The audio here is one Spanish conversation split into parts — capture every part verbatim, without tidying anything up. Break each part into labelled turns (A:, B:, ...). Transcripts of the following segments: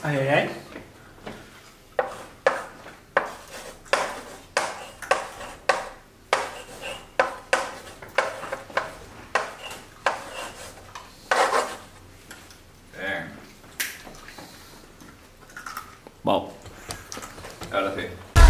A: Ay, ay, ay.
B: Bien.
C: Wow.
B: Ahora sí.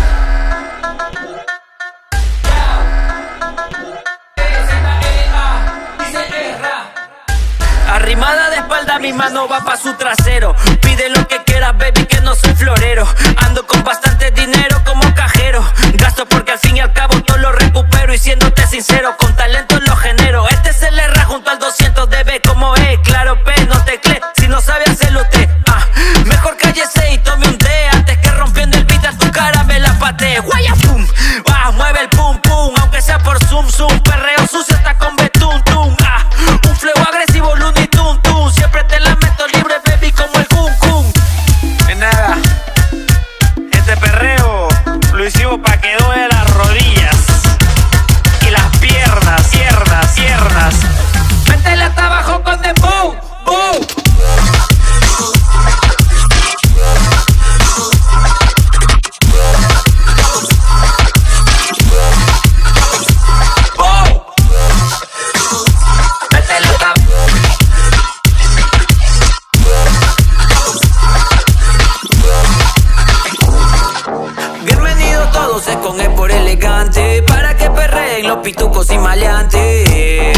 D: Arrimada de espalda, mi mano va pa' su trasero. Pide lo que quieras, baby, que no soy florero. Ando con bastante dinero como cajero. Gasto porque al fin y al cabo todo lo recupero. Y siéndote sincero, con talento lo genero. Este es el R junto al doscientos D B como E. Claro, P, no teclé, si no sabe hacerlo usted. Ah, mejor cállese y tome un té. Antes que rompiendo el beat a tu cara me la patee. Guaya, pum, ah, mueve el pum, pum. Aunque sea por zoom, zoom. Perreo sucio está con betún, tum. Ah, un flow agresivo, Looney Tunes, tum. Siempre te la meto libre, baby, como el cum, cum.
E: Es nada, este perreo lo hicimos pa' que duele las rodillas y las piernas, piernas, piernas.
D: Métele hasta abajo con dembow, bow. Bienvenidos todos, es con E por elegante, para que perreen los pitucos y maleantes.